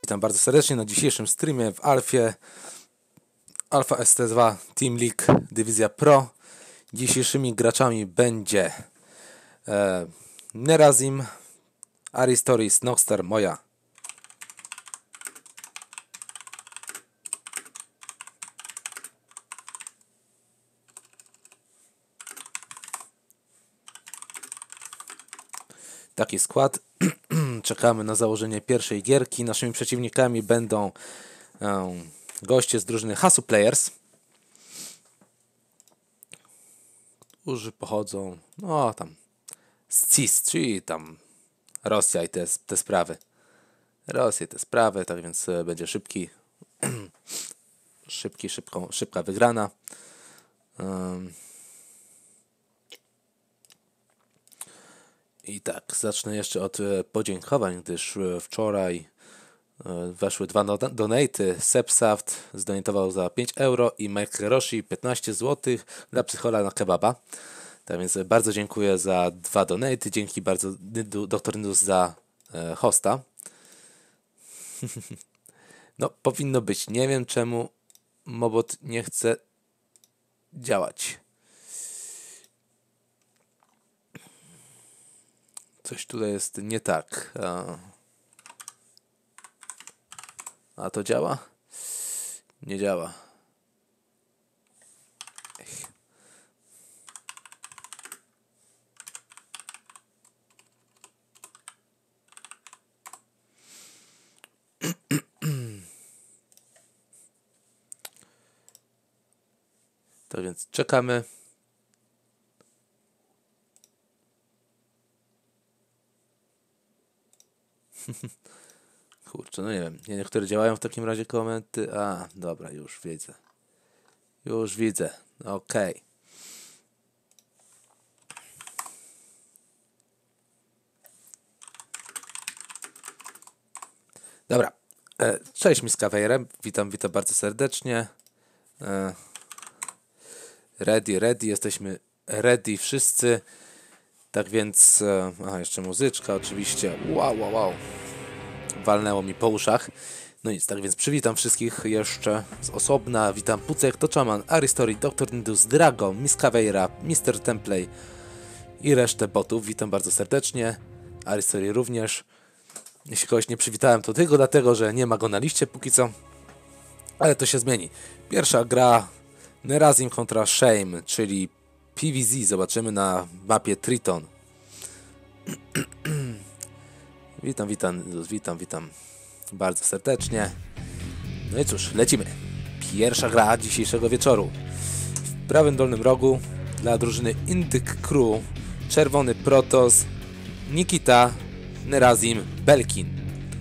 Witam bardzo serdecznie na dzisiejszym streamie w Alfie. Alfa ST2 Team League Dywizja Pro. Dzisiejszymi graczami będzie Nerazim, Aristoris, Noxter, moja. Taki skład. Czekamy na założenie pierwszej gierki. Naszymi przeciwnikami będą goście z drużyny Hasu Players, którzy pochodzą z CIS, czyli tam Rosja i te sprawy. Tak więc będzie szybka wygrana. I tak, zacznę jeszcze od podziękowań, gdyż wczoraj weszły dwa donaty. Sepsaft zdonatował za 5 euro i Mike Roshi 15 zł dla psychola na kebaba. Tak więc bardzo dziękuję za dwa donaty. Dzięki bardzo Dr. Nidus za hosta. No, powinno być. Nie wiem czemu Mobot nie chce działać. Coś tutaj jest nie tak. A to działa? Nie działa. To więc czekamy. Kurczę, no nie wiem. Niektóre działają w takim razie komenty. A, dobra, już widzę. Okej. Dobra. Cześć, Miskawejerem. Witam bardzo serdecznie. Ready. Jesteśmy ready wszyscy. Tak więc... jeszcze muzyczka oczywiście. Wow. Walnęło mi po uszach. No nic, tak więc przywitam wszystkich jeszcze z osobna. Witam Pucek, Toczaman, Aristory, Dr. Nidus, Drago, Miskaveira, Mr. Templey i resztę botów. Witam bardzo serdecznie. Aristory również. Jeśli kogoś nie przywitałem, to tylko dlatego, że nie ma go na liście póki co. Ale to się zmieni. Pierwsza gra Nerazim kontra Shame, czyli PVZ. Zobaczymy na mapie Triton. Witam bardzo serdecznie. No i cóż, lecimy. Pierwsza gra dzisiejszego wieczoru. W prawym dolnym rogu dla drużyny Indyk Crew czerwony Protos, Nikita, Nerazim, Belkin.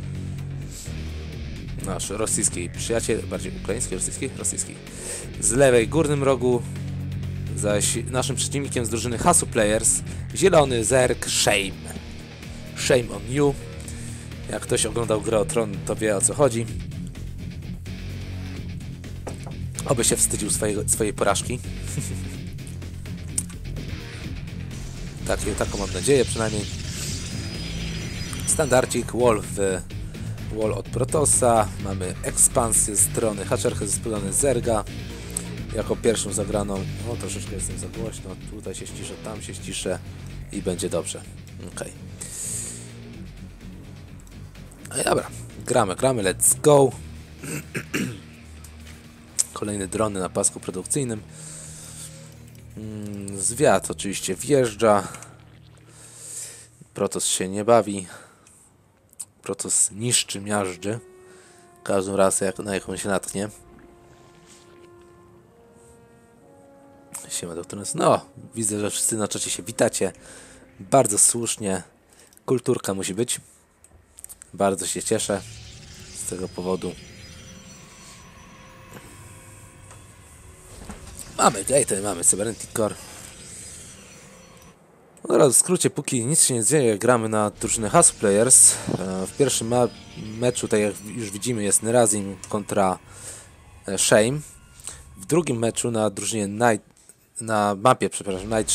Nasz rosyjski przyjaciel, bardziej ukraiński, rosyjski. Z lewej górnym rogu zaś naszym przeciwnikiem z drużyny Hasu Players zielony Zerg Shame. Shame on you. Jak ktoś oglądał grę o Tron, to wie o co chodzi. Oby się wstydził swojej porażki. Taką mam nadzieję przynajmniej. Standardzik, wall od Protosa. Mamy ekspansję ze strony Haczerchy, ze strony Zerga. Jako pierwszą zagraną. O, troszeczkę jestem za głośno. Tutaj się ściszę, tam się ściszę i będzie dobrze. Okej. No i dobra, gramy, let's go. Kolejne drony na pasku produkcyjnym. Zwiat oczywiście wjeżdża. Protos się nie bawi. Protos niszczy, miażdży. Każdą rasę, na jaką się natknie. Siema, doktor. No, widzę, że wszyscy na czacie się witacie. Bardzo słusznie. Kulturka musi być. Bardzo się cieszę z tego powodu. Mamy Gator, mamy Cybernetic Core. No teraz w skrócie, póki nic się nie dzieje, gramy na drużynę Hasu Players. W pierwszym meczu, tak jak już widzimy, jest Nerazim kontra Shame. W drugim meczu na drużynie Night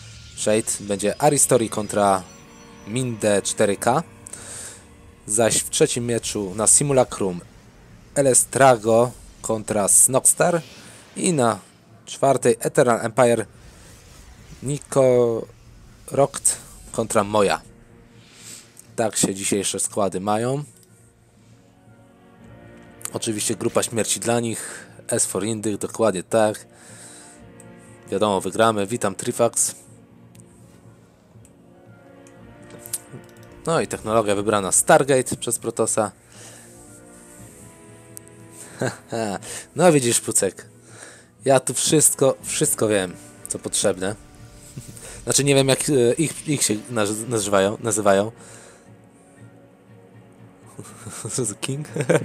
Shade będzie Aristory kontra Minde 4K. Zaś w trzecim meczu na Simulacrum Elestrago kontra Snogstar i na czwartej Eternal Empire Nico Rokt kontra Moja. Tak się dzisiejsze składy mają. Oczywiście grupa śmierci dla nich. S4 Indych, dokładnie tak. Wiadomo, wygramy. Witam Trifax. No i technologia wybrana Stargate przez Protosa. No widzisz, Pucek. Ja tu wszystko wiem, co potrzebne. Znaczy nie wiem, jak ich się nazywają. King?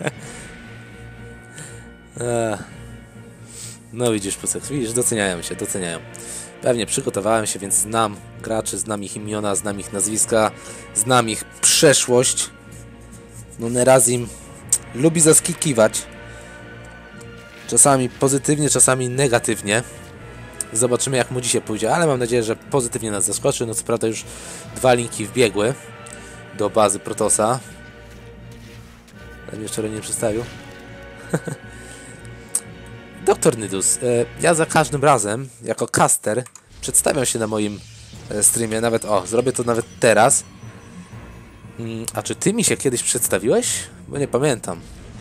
No widzisz, Pucek, widzisz, doceniają. Pewnie przygotowałem się, więc znam graczy, znam ich imiona, znam ich nazwiska, znam ich przeszłość. No Nerazim lubi zaskakiwać. Czasami pozytywnie, czasami negatywnie. Zobaczymy, jak mu dzisiaj pójdzie, ale mam nadzieję, że pozytywnie nas zaskoczy. No co prawda już 2 linki wbiegły do bazy Protosa. Ale mnie wczoraj nie przedstawił. Doktor Nidus, ja za każdym razem, jako caster, przedstawiam się na moim streamie, nawet, zrobię to nawet teraz. A czy ty mi się kiedyś przedstawiłeś? Bo nie pamiętam.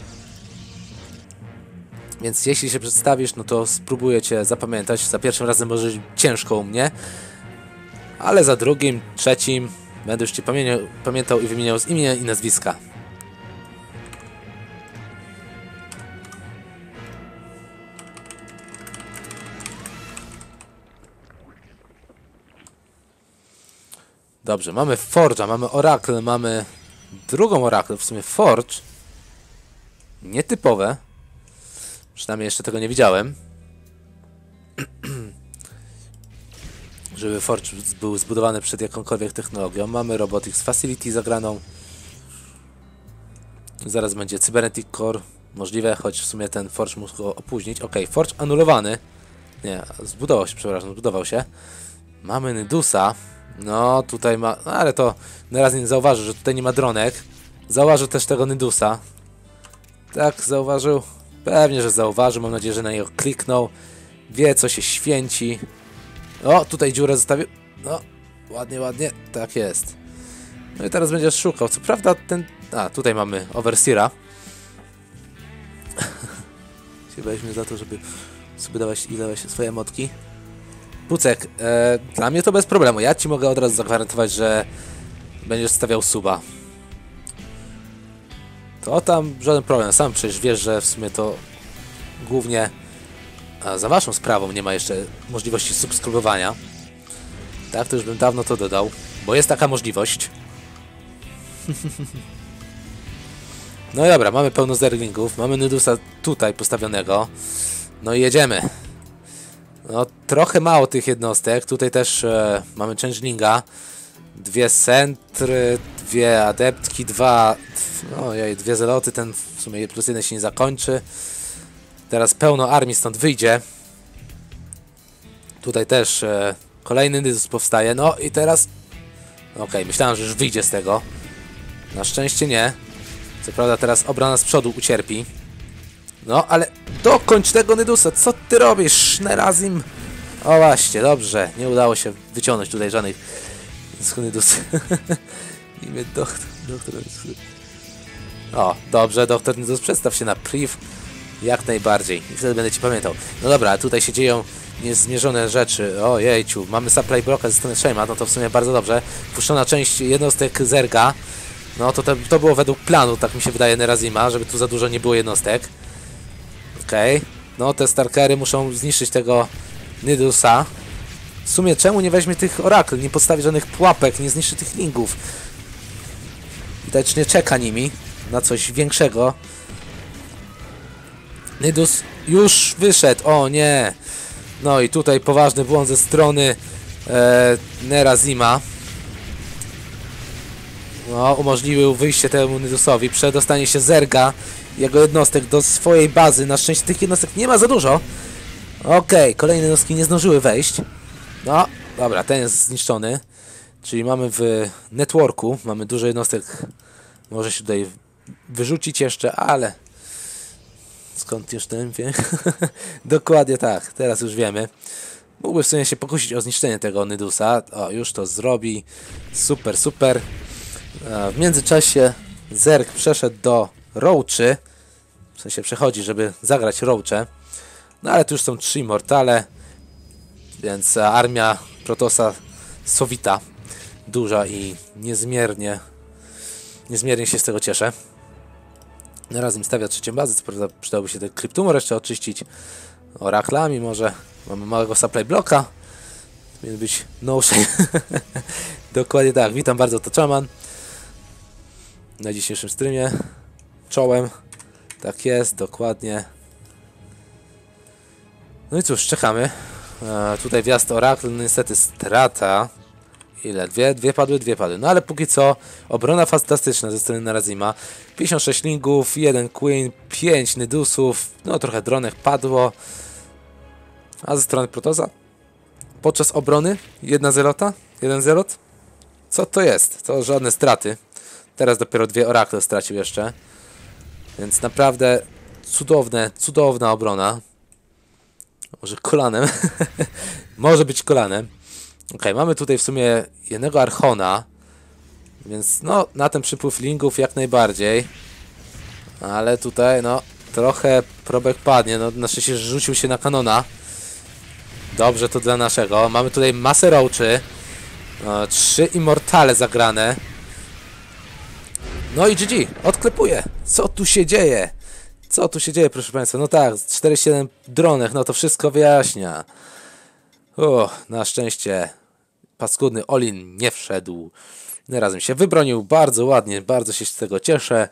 Więc jeśli się przedstawisz, no to spróbuję cię zapamiętać. Za pierwszym razem może być ciężko u mnie, ale za drugim, trzecim będę już cię pamiętał i wymieniał z imienia i nazwiska. Dobrze, mamy Forge'a, mamy Oracle, mamy drugą Oracle, w sumie Forge. Nietypowe. Przynajmniej jeszcze tego nie widziałem. Żeby Forge był zbudowany przed jakąkolwiek technologią. Mamy Robotics Facility zagraną. Zaraz będzie Cybernetic Core. Możliwe, choć w sumie ten Forge mógł go opóźnić. Ok, Forge anulowany. Nie, zbudował się. Mamy Nidusa. No, tutaj ma... No, ale to na nie zauważył, że tutaj nie ma dronek. Zauważył też tego Nidusa. Tak, zauważył. Pewnie, że zauważył. Mam nadzieję, że na niego kliknął. Wie, co się święci. O, tutaj dziurę zostawił. No, ładnie. Tak jest. No i teraz będziesz szukał. Co prawda ten... A, tutaj mamy Overseera. Weźmy za to, żeby sobie dawać swoje emotki. Pucek, dla mnie to bez problemu. Ja ci mogę od razu zagwarantować, że będziesz stawiał suba. To tam żaden problem. Sam przecież wiesz, że w sumie to głównie za waszą sprawą nie ma jeszcze możliwości subskrybowania. Tak, to już bym dawno to dodał, bo jest taka możliwość. No i dobra, mamy pełno zerglingów, mamy Nidusa tutaj postawionego. No i jedziemy. No trochę mało tych jednostek, tutaj też mamy changelinga. 2 centry, 2 adeptki, 2 zeloty, ten w sumie +1 się nie zakończy. Teraz pełno armii stąd wyjdzie. Tutaj też kolejny Nidus powstaje, no i teraz... Okej, myślałem, że już wyjdzie z tego. Na szczęście nie. Co prawda teraz obrona z przodu ucierpi. No, ale dokończ tego Nidusa, co ty robisz, Nerazim? O właśnie, dobrze, nie udało się wyciągnąć tutaj żadnych Nidus. Imię doktor. O, dobrze, doktor Nidus, przedstaw się na priv. Jak najbardziej. I wtedy będę ci pamiętał. No dobra, tutaj się dzieją niezmierzone rzeczy. O jejciu, mamy supply bloka ze strony Shane'a, no to w sumie bardzo dobrze. Puszczona część jednostek Zerga. No to było według planu, tak mi się wydaje, Nerazima, żeby tu za dużo nie było jednostek. Okej. No te Starkery muszą zniszczyć tego Nidusa. W sumie czemu nie weźmie tych Oracle, nie postawi żadnych pułapek, nie zniszczy tych lingów. Widać, nie czeka nimi na coś większego. Nidus już wyszedł, o nie. No i tutaj poważny błąd ze strony Nerazima. No, umożliwił wyjście temu Nidusowi, przedostanie się Zerga, jego jednostek do swojej bazy. Na szczęście tych jednostek nie ma za dużo. Okej, kolejne jednostki nie zdążyły wejść. No, dobra, ten jest zniszczony. Czyli mamy w networku, mamy dużo jednostek, może się tutaj wyrzucić jeszcze, ale skąd jeszcze wiem? Dokładnie tak, teraz już wiemy. Mógłby w sumie się pokusić o zniszczenie tego Nydusa. O, już to zrobi. Super, super. W międzyczasie Zerg przeszedł do Roachy. W sensie przechodzi, żeby zagrać Roache. No ale tu już są 3 Immortale. Więc armia Protossa sowita. Duża i niezmiernie się z tego cieszę. Razem stawia 3. bazę, co prawda przydałoby się ten Cryptumor jeszcze oczyścić. Oraklami może. Mamy małego supply bloka. Powinien być no shame. Dokładnie tak. Witam bardzo, to Czaman. Na dzisiejszym streamie. Czołem. Tak jest, dokładnie. No i cóż, czekamy. Tutaj wjazd Oracle, no niestety strata. Ile? Dwie padły. No ale póki co obrona fantastyczna ze strony Narazima. 56 lingów, 1 Queen, 5 Nydusów. No trochę dronek padło. A ze strony Protossa? Podczas obrony? 1 zelota? 1 zelot? Co to jest? To żadne straty. Teraz dopiero 2 Oracle stracił jeszcze. Więc naprawdę cudowna obrona. Może kolanem. Może być kolanem. Ok, mamy tutaj w sumie jednego Archona. Więc no, na ten przypływ lingów jak najbardziej. Ale tutaj no, trochę probek padnie. No, na szczęście rzucił się na kanona. Dobrze, to dla naszego. Mamy tutaj masę Roachy. 3 Immortale zagrane. No i GG, odklepuje. Co tu się dzieje? Co tu się dzieje, proszę Państwa? No tak, 47 dronek, no to wszystko wyjaśnia. Na szczęście paskudny Olin nie wszedł. Razem się wybronił bardzo ładnie, bardzo się z tego cieszę.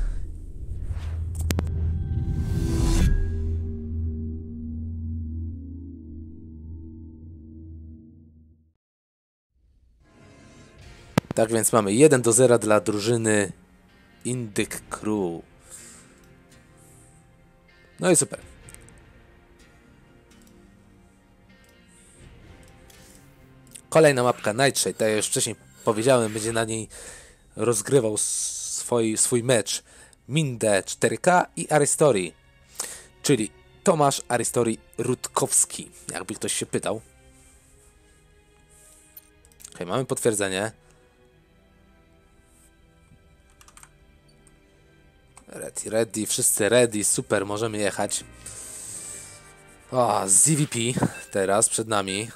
Tak więc mamy 1-0 dla drużyny Indyk Crew. No i super. Kolejna mapka Nightshade, tak jak już wcześniej powiedziałem, będzie na niej rozgrywał swój mecz Minde 4K i Aristori. Czyli Tomasz Aristori Rutkowski, jakby ktoś się pytał. Ok, mamy potwierdzenie. Ready, wszyscy ready, super, możemy jechać. ZVP teraz przed nami.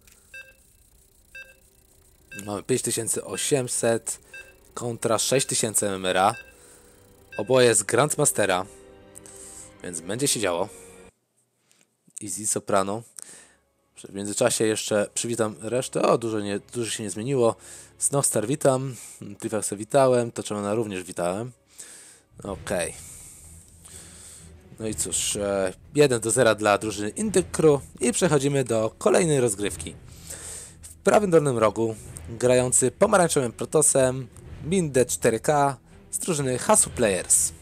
Mamy 5800 kontra 6000 MMR-a. Oboje z Grandmastera, więc będzie się działo. Easy Soprano. W międzyczasie jeszcze przywitam resztę. Dużo się nie zmieniło. Snowstar witam, Trifaxa witałem, Toczemana również witałem. Okej. No i cóż, 1-0 dla drużyny Indyk Crew i przechodzimy do kolejnej rozgrywki. W prawym dolnym rogu grający pomarańczowym Protossem Minde 4K z drużyny Hasu Players.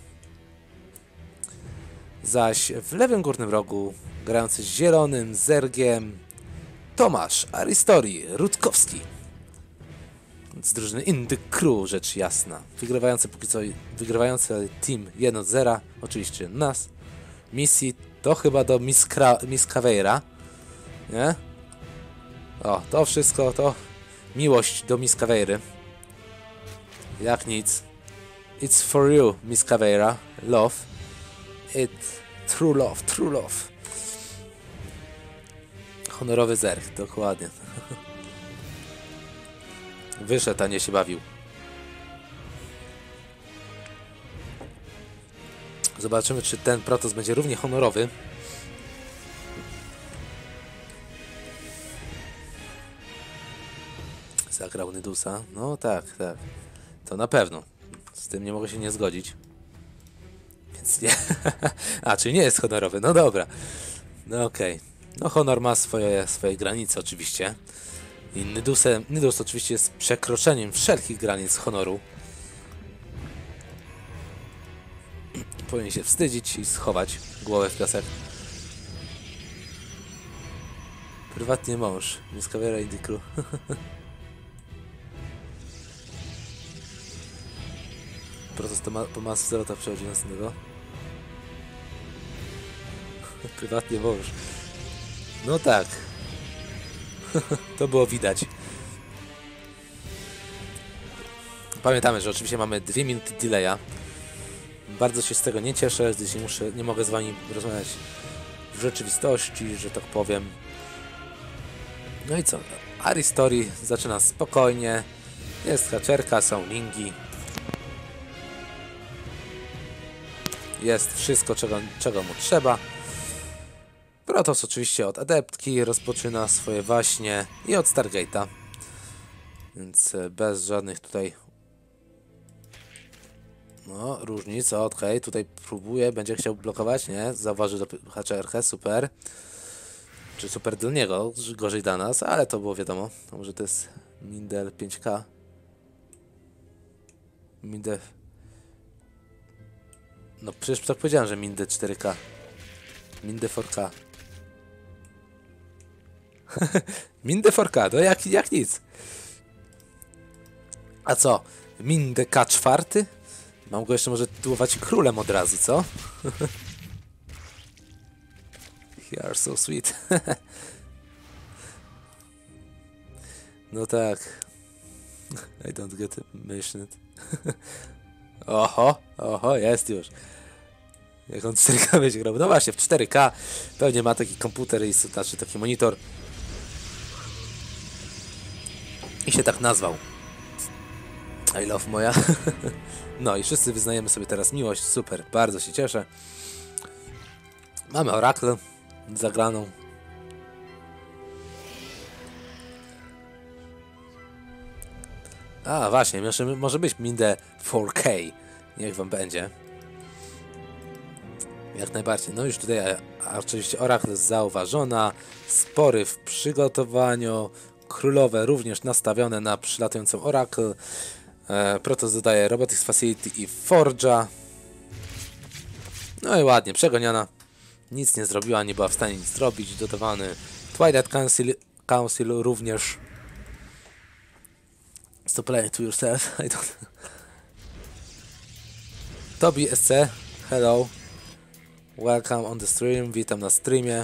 Zaś w lewym górnym rogu grający zielonym Zergiem Tomasz Aristori Rutkowski z drużyny Indyk Crew, rzecz jasna. Wygrywający team 1-0, oczywiście nas. Misji to chyba do Miss Caveira, nie? To wszystko to miłość do Miss Caveiry. Jak nic. It's for you, Miss Caveira. Love. True love, true love. Honorowy zerg, dokładnie. Wyszedł, a nie się bawił. Zobaczymy, czy ten Protoss będzie równie honorowy. Zagrał Nydusa. No tak. To na pewno. Z tym nie mogę się nie zgodzić. Więc nie. Czyli nie jest honorowy. No dobra. No okej. No honor ma swoje granice oczywiście. I Nydus oczywiście jest przekroczeniem wszelkich granic honoru. Powinien się wstydzić i schować głowę w piasek. Prywatnie mąż. Miss Caveira Indyk Crew. Proces po Mass Zerota przechodzi następnego. Prywatnie mąż. No tak. To było widać. Pamiętamy, że oczywiście mamy 2 minuty delaya. Bardzo się z tego nie cieszę, gdyż nie mogę z wami rozmawiać w rzeczywistości, że tak powiem. No i co? Aristory zaczyna spokojnie. Jest haczerka, są lingi. Jest wszystko, czego mu trzeba. Protoss oczywiście od adeptki rozpoczyna swoje waśnie i od Stargate'a. Więc bez żadnych tutaj różnic. Okej, tutaj próbuje, będzie chciał blokować, nie? Zauważy HCRH, super. Czy super dla niego, gorzej dla nas, ale to było wiadomo. A może to jest Mindel 5K. Mindel... No przecież tak powiedziałem, że Mindel 4K. Mindel 4K. Mindel 4K, no jak nic. A co? Mindel K4? Mam go jeszcze może tytułować królem od razu, co? You are so sweet. No tak. I don't get mentioned. Oho, jest już. Jak on 4K będzie grał. No właśnie, w 4K pewnie ma taki komputer i znaczy taki monitor. I się tak nazwał. I love moja. No i wszyscy wyznajemy sobie teraz miłość. Super, bardzo się cieszę. Mamy Oracle zagraną. A właśnie, może być Minde 4K. Niech wam będzie. Jak najbardziej. No już tutaj oczywiście Oracle zauważona. Spory w przygotowaniu. Królowe również nastawione na przylatującą Oracle. Protoss dodaje Robotics Facility i Forge'a. No i ładnie, przegoniona. Nic nie zrobiła, nie była w stanie nic zrobić. Dodawany Twilight Council również. Stop playing to yourself. I don't... Tobi SC, hello. Welcome on the stream, witam na streamie.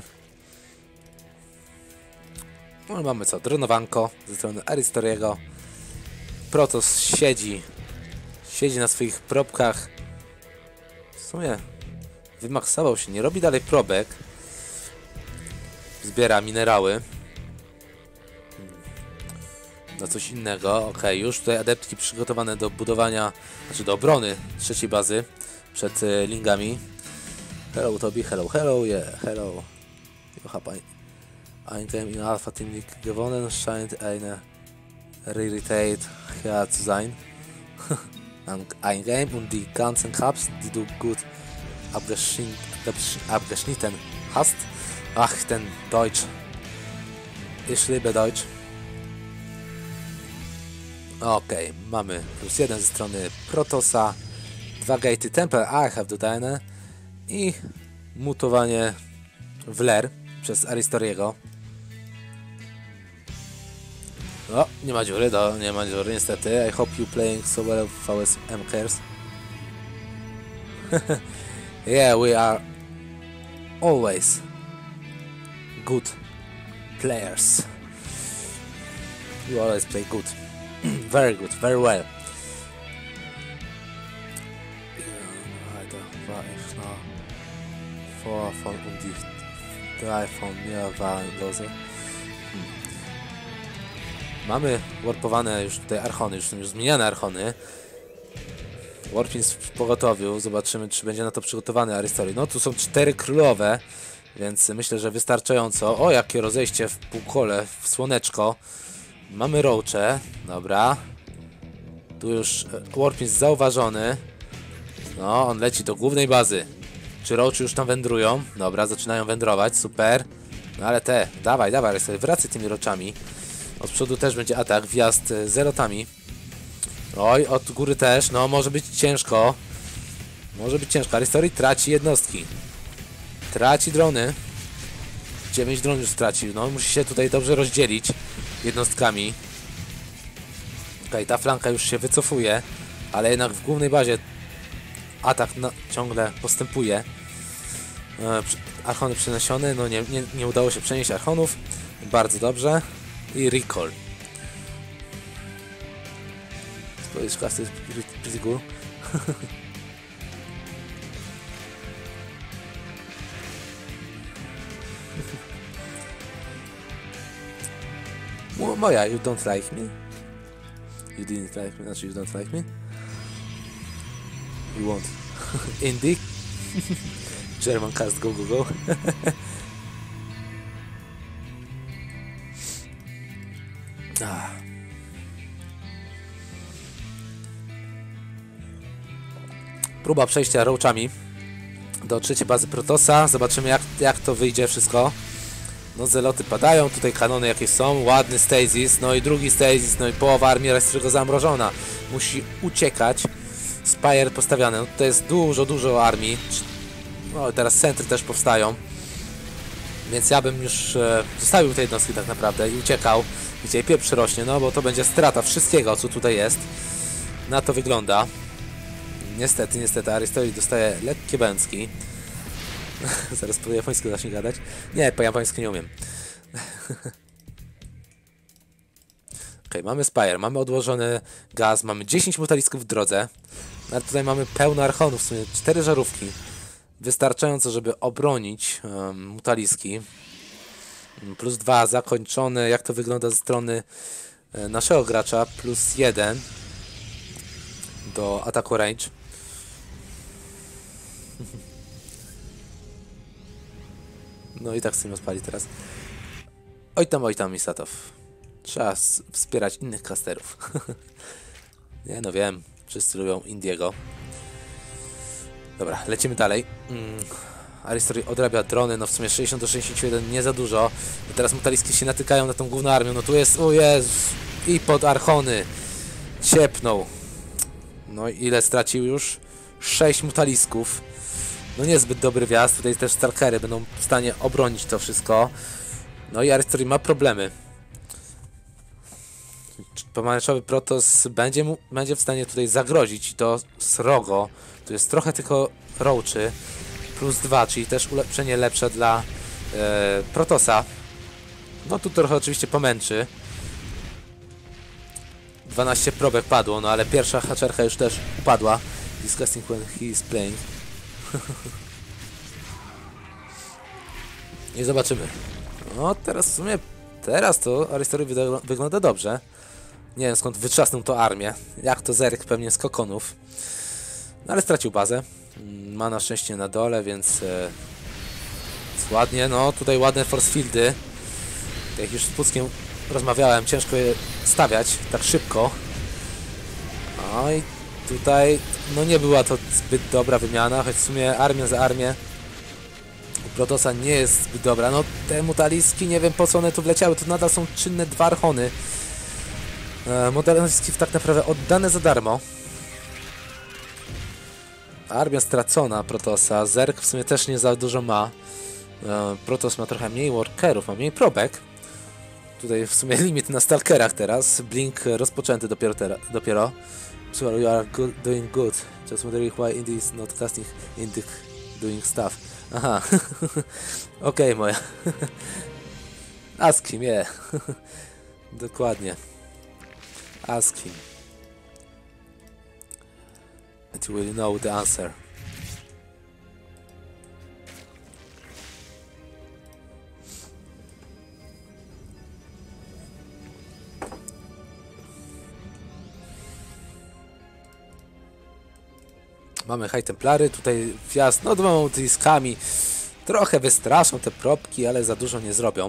No mamy co, dronowanko ze strony Aristoriego. Protoss siedzi na swoich probkach. W sumie wymaksował się, nie robi dalej probek. Zbiera minerały na coś innego. Ok, już tutaj adeptki przygotowane do budowania, znaczy do obrony trzeciej bazy przed lingami. Hello Tobi, hello, yeah, hello. Ich habe ein Game in Alpha Team League gewonnen, scheint eine Rarität her zu sein. Ein Game und die ganzen Cups, die du gut abgeschnitten hast. Ach, ten Deutsch. Ich liebe Deutsch. Okej, mamy +1 ze strony Protossa. 2 gatey Temple I have dodane. I mutowanie w Ler przez Aristoriego. O, nie ma dziury, niestety. I hope you playing so well VSM cares. Yeah, we are always good players. You always play good. Very good, very well. Von die 3 von mir waren lose. Mamy warpowane już tutaj archony, już są zmieniane archony. Warpins w pogotowiu, zobaczymy czy będzie na to przygotowany Aristory. No tu są 4 królowe, więc myślę, że wystarczająco. O, jakie rozejście w półkole, w słoneczko. Mamy roache, dobra. Tu już Warpins zauważony. No, on leci do głównej bazy. Czy roache już tam wędrują? Dobra, zaczynają wędrować, super. No ale dawaj, Aristory, wracaj tymi roachami. Od przodu też będzie atak, wjazd z rotami. Oj, od góry też, no może być ciężko. Aristory traci jednostki. Traci drony. 9 dronów już stracił, no musi się tutaj dobrze rozdzielić jednostkami. Okej, ta flanka już się wycofuje, ale jednak w głównej bazie atak ciągle postępuje. Archony przeniesione, no nie udało się przenieść archonów. Bardzo dobrze. I recall. Spojrz, class is pretty cool. Moja, you don't like me? You didn't like me, znaczy you don't like me? You won't. Indie? German cast, go, go, go. Próba przejścia roachami do trzeciej bazy Protossa. Zobaczymy jak to wyjdzie wszystko. No zeloty padają, tutaj kanony jakieś są, ładny stasis, no i drugi stasis, no i połowa armii Restriego zamrożona. Musi uciekać. Spire postawiane, no tutaj jest dużo armii. No i teraz centry też powstają. Więc ja bym już zostawił te jednostki tak naprawdę i uciekał, gdzie pieprz rośnie, no bo to będzie strata wszystkiego, co tutaj jest. Na to wygląda. Niestety, Arystoteles dostaje lekkie bęcki. Zaraz po japońsku zacznie gadać. Nie, po japońsku nie umiem. Ok, mamy Spire, mamy odłożony gaz, mamy 10 mutalisków w drodze. Ale tutaj mamy pełno archonów, w sumie 4 żarówki. Wystarczająco, żeby obronić mutaliski. Plus 2 zakończone. Jak to wygląda ze strony naszego gracza? Plus 1 do ataku range. No i tak sobie spali teraz. Oj tam, Misatow. Trzeba wspierać innych casterów. Nie no wiem, wszyscy lubią Indiego. Dobra, lecimy dalej. Arystoteles odrabia drony, no w sumie 60 do 61 nie za dużo. I teraz mutaliski się natykają na tą główną armię. No tu jest, o Jezus, i pod archony. Ciepnął. No i ile stracił już? 6 mutalisków. No niezbyt dobry wjazd, tutaj też stalkery będą w stanie obronić to wszystko. No i Arystoteles ma problemy. Pomarańczowy Protoss będzie w stanie tutaj zagrozić, to srogo. Tu jest trochę tylko roachy. Plus 2, czyli też ulepszenie lepsze dla Protossa. No tu trochę oczywiście pomęczy. 12 probek padło, no ale pierwsza haczerka już też upadła. Disgusting when he is playing. I zobaczymy. No teraz w sumie, teraz to Arystoteles wygląda dobrze. Nie wiem skąd wytrzasnął to armię. Jak to zerk pewnie z kokonów. No ale stracił bazę. Ma na szczęście na dole, więc ładnie. No tutaj ładne force fieldy. Jak już z Puckiem rozmawiałem, ciężko je stawiać tak szybko. No i tutaj no nie była to zbyt dobra wymiana, choć w sumie armia za armię u Protossa nie jest zbyt dobra. No te mutaliski, nie wiem po co one tu wleciały, to nadal są czynne 2 archony. Mutaliski tak naprawdę oddane za darmo. Armia stracona Protossa, Zerg w sumie też nie za dużo ma. Protoss ma trochę mniej workerów, ma mniej probek. Tutaj w sumie limit na stalkerach teraz. Blink rozpoczęty dopiero. So you are doing good. Just wondering why Indy is not casting Indy doing stuff. Aha. Okej, moja. Ask him, yeah. Dokładnie. Ask him. And you will know the answer. Mamy High Templary, tutaj wjazd, no dwoma mutaliskami. Trochę wystraszą te propki, ale za dużo nie zrobią.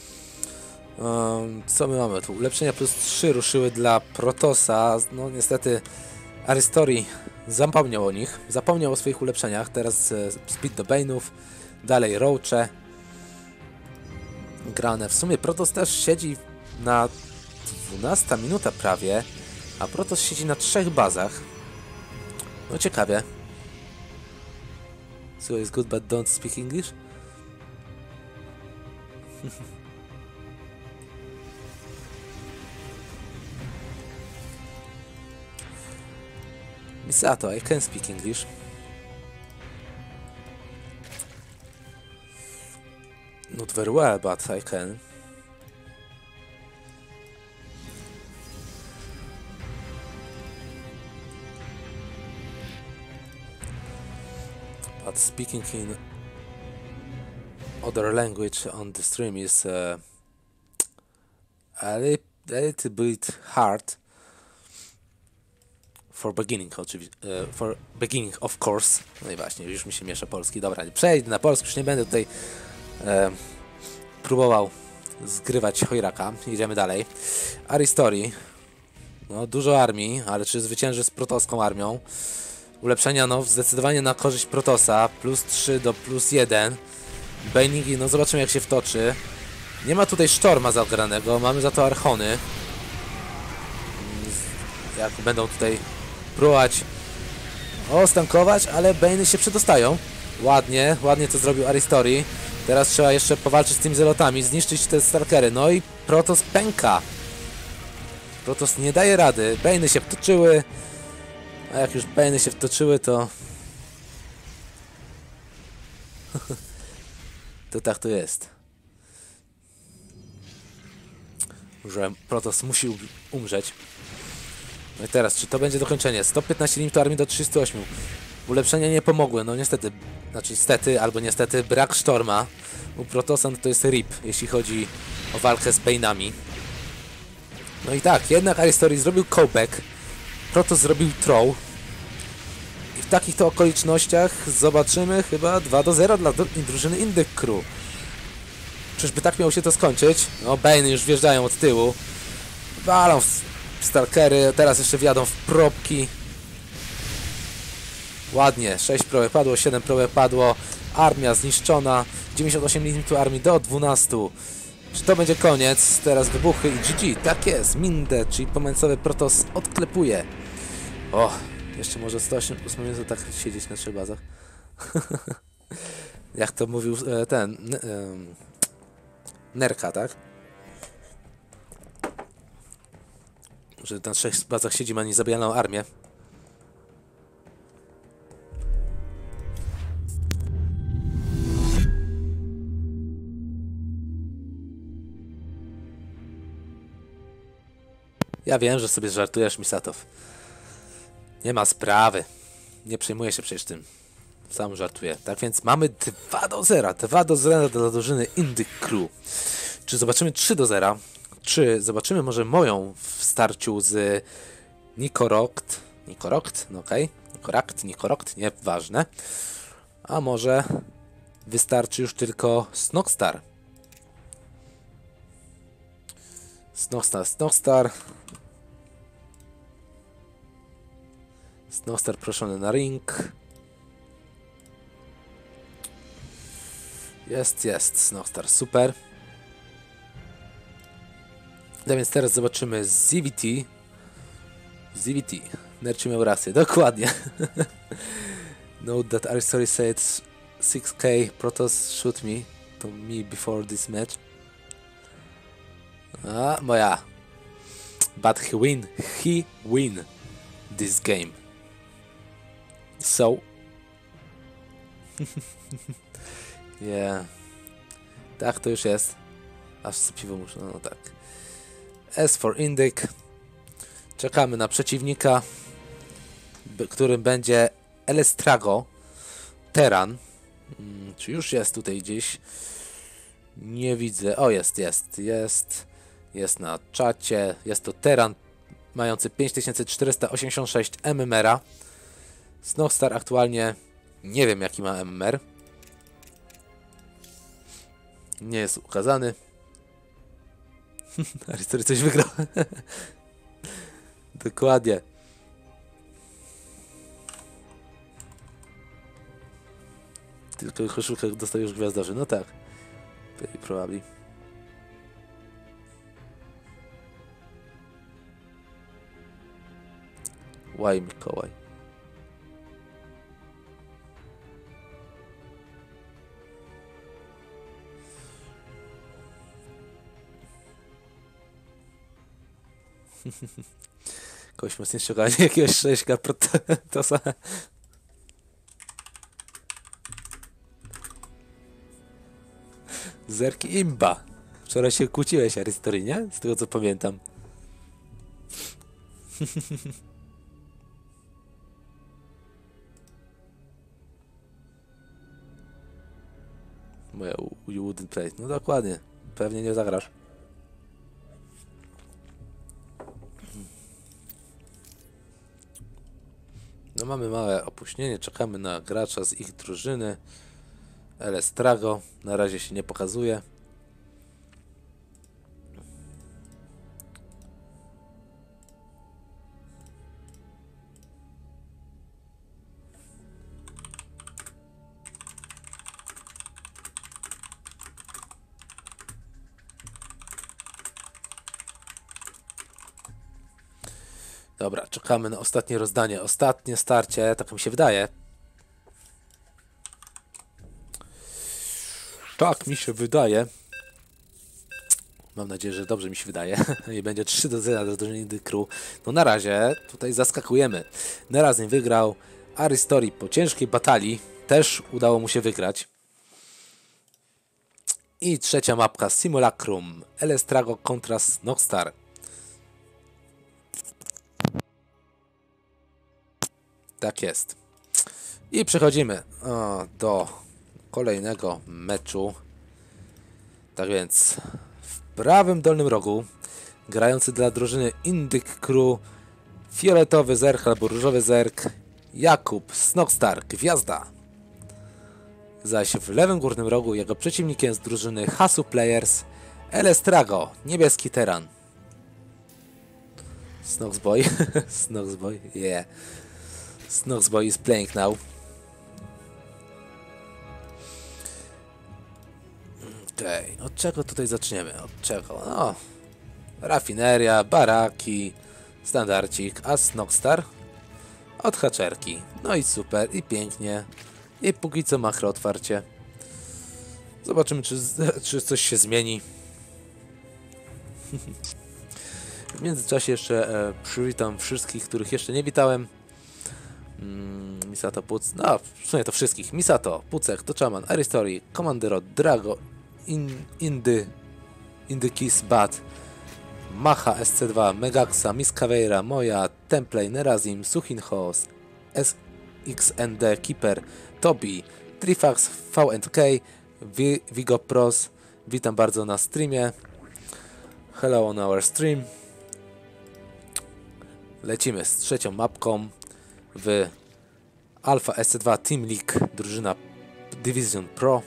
Co my mamy tu? Ulepszenia plus 3 ruszyły dla Protossa. No niestety Arystoteles zapomniał o nich. Zapomniał o swoich ulepszeniach. Teraz speed do Bane'ów. Dalej roache. Grane. W sumie Protoss też siedzi na 12 minuta prawie. A Protoss siedzi na 3 bazach. No ciekawie. So it's good but don't speak English? Misato, I can speak English. very well, but I can. But speaking in other language on the stream is a little bit hard for beginning, oczywiście, for beginning of course. No i właśnie, już mi się miesza polski. Dobra, przejdę na polski, już nie będę tutaj próbował zgrywać chojraka. Idziemy dalej. Aristorii. No, dużo armii, ale czy zwycięży z protoską armią? Ulepszenia, no, zdecydowanie na korzyść Protosa. Plus 3 do plus 1. Bejningi, no zobaczymy jak się wtoczy. Nie ma tutaj Sztorma zagranego, mamy za to Archony. Jak będą tutaj próbować stankować, ale Bejny się przedostają. Ładnie, ładnie to zrobił Aristorii. Teraz trzeba jeszcze powalczyć z tymi zelotami, zniszczyć te stalkery. No i Protoss pęka. Protoss nie daje rady. Bejny się wtoczyły. A jak już Bejny się wtoczyły, to... to tak to jest. Że Protoss musi umrzeć. No i teraz, czy to będzie dokończenie? 115 limitu armii do 308. Ulepszenia nie pomogły, no niestety. Znaczy niestety, albo niestety, brak Sztorma. U Protossa to jest RIP, jeśli chodzi o walkę z Bejnami. No i tak, jednak Aristorii zrobił comeback. Protoss zrobił throw. I w takich to okolicznościach zobaczymy chyba 2-0 dla drużyny Indyk Crew. Czyżby tak miało się to skończyć? No, Bejny już wjeżdżają od tyłu. Walą w stalkery, teraz jeszcze wjadą w probki. Ładnie, 6 probek padło, 7 probek padło. Armia zniszczona. 98 limitu armii do 12. Czy to będzie koniec? Teraz wybuchy i GG. Tak jest, Minde, czyli pomarańczowy Protoss odklepuje. O, jeszcze może 108 minut tak siedzieć na 3 bazach. Jak to mówił ten... Nerka, tak? Że na 3 bazach siedzi, ma niezabijalną armię. Ja wiem, że sobie żartujesz, Misatow. Nie ma sprawy. Nie przejmuję się przecież tym. Sam żartuję. Tak więc mamy 2-0. 2-0 dla drużyny Indyk Crew. Czy zobaczymy 3-0? Czy zobaczymy może moją w starciu z Nikorokt? Nikorokt? No okej. Nikorokt, nieważne. A może wystarczy już tylko Snogstar? Snogstar. Snogstar proszony na ring. Jest, Snogstar, super. No więc teraz zobaczymy ZVT. Nerci miał rację, dokładnie. Note that Aristory said 6k Protoss shoot me before this match. A, moja. But he win this game. So. Yeah. Tak to już jest. Aż z piwo muszę, no tak. S for Indyk. Czekamy na przeciwnika, którym będzie Elestrago Terran. Czy już jest tutaj gdzieś? Nie widzę. O, jest. Jest na czacie. Jest to Terran mający 5486 MMR-a. Snogstar aktualnie nie wiem jaki ma MMR. Nie jest ukazany. Aristory coś wygrał. Dokładnie. Tylko koszulkę dostał już gwiazdarzy. No tak. Probably. Why Mikołaj? Kogoś mocniej szukać jakiegoś 6K Protossa. Zerki imba. Wczoraj się kłóciłeś, Arystory, nie? Z tego co pamiętam. Moja you wouldn't play. No dokładnie. Pewnie nie zagrasz. No mamy małe opóźnienie. Czekamy na gracza z ich drużyny. El Estrago. Na razie się nie pokazuje. Dobra, czekamy na ostatnie rozdanie. Ostatnie starcie, tak mi się wydaje. Tak mi się wydaje. Mam nadzieję, że dobrze mi się wydaje. I będzie 3-0 do drużyny Indy Crew. No na razie tutaj zaskakujemy. Nerazem wygrał. Arystory po ciężkiej batalii też udało mu się wygrać. I trzecia mapka Simulacrum. El Estrago kontra Snogstar. Tak jest. I przechodzimy do kolejnego meczu. Tak więc w prawym dolnym rogu grający dla drużyny Indy Crew fioletowy zerk albo różowy zerk Jakub Snogstar, gwiazda. Zaś w lewym górnym rogu jego przeciwnikiem z drużyny Hasu Players El Estrago, niebieski teran. Snogsboy, Snogsboy, yeah. Snogsboy is playing now. Okej, od czego tutaj zaczniemy? Od czego? No, rafineria, baraki, standardcik, a Snogstar od haczerki. No i super, i pięknie. I póki co makro otwarcie. Zobaczymy, czy coś się zmieni. W międzyczasie jeszcze przywitam wszystkich, których jeszcze nie witałem. Misato, Puc, no w sumie to wszystkich. Misato, Pucek, Toczaman, Arystory, Comandero, Drago, Indy Kiss, Bat, Macha, SC2, Megaxa, Miss Caveira, Moja, Template, Nerazim, Suchinho, SXND, Keeper, Tobi, Trifax, VNK, Vigo Pros. Witam bardzo na streamie. Hello on our stream. Lecimy z trzecią mapką w Alpha SC2 Team League, drużyna Division Pro.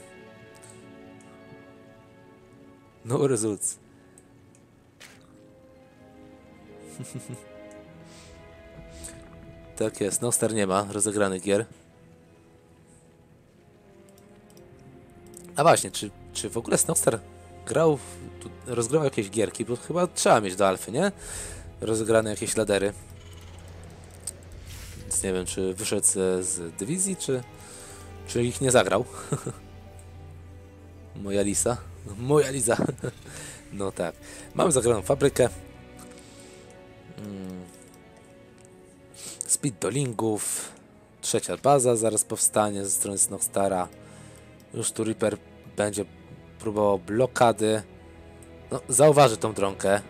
No results. Tak jest, Snogstar nie ma rozegranych gier. A właśnie, czy w ogóle Snogstar grał, rozgrał jakieś gierki, bo chyba trzeba mieć do Alfy, nie? Rozegrane jakieś ladery. Więc nie wiem, czy wyszedł z dywizji, czy ich nie zagrał. Moja Lisa. Moja Liza. No tak. Mamy zagraną fabrykę. Speed do lingów. Trzecia baza zaraz powstanie ze strony Snogstara. Już tu Reaper będzie próbował blokady. No, zauważy tą dronkę.